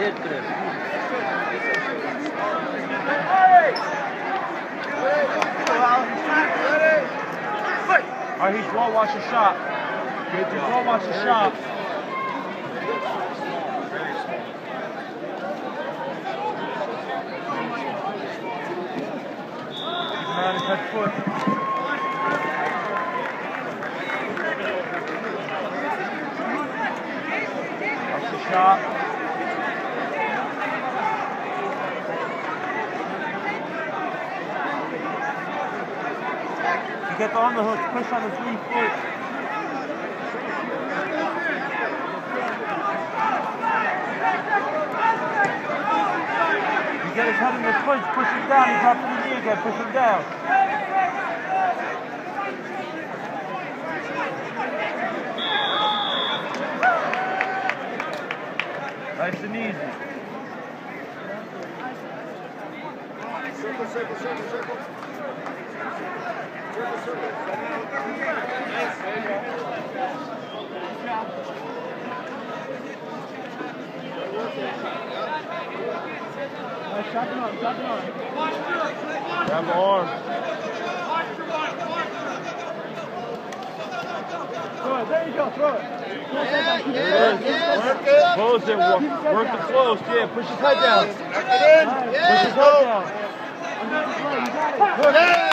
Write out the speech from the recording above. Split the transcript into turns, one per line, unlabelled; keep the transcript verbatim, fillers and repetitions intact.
hit this.
Alright, he's slow, watch your shot. He's slow, watch your shot. Keep an eye on his head foot. Watch the shot. You get the underhook, push on his lead foot. You get his head in the clinch, push him down, he drops to the knee again, push him down. Nice and easy.
Circle, circle, circle, circle. Circle, circle. Nice. There you go.
Nice, chop it on, chop it on. Grab the arm. Throw it, there you go, throw it.
Yeah, yeah, yeah.
Work it. Close it, work, work the close, yeah, push his head down.
Tuck it in.
Nice.
Yeah,
Push his
go.
head down.
Good.